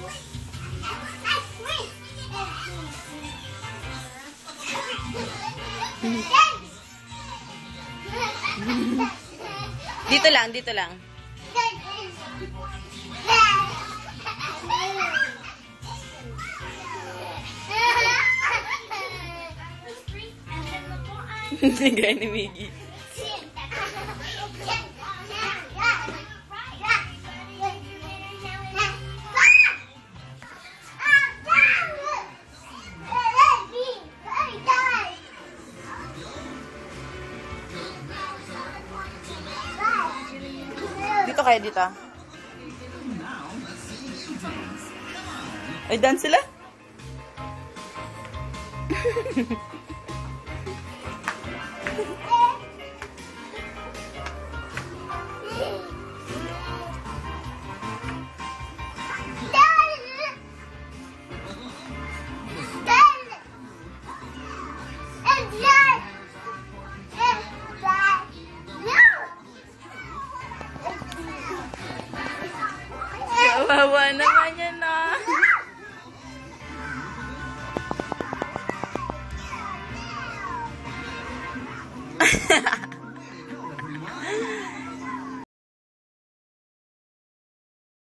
Dito lang, dito lang. Hindi gaya ni Miggy. Dito kayo, dito. Ay, dance sila? Kawawa naman yan na.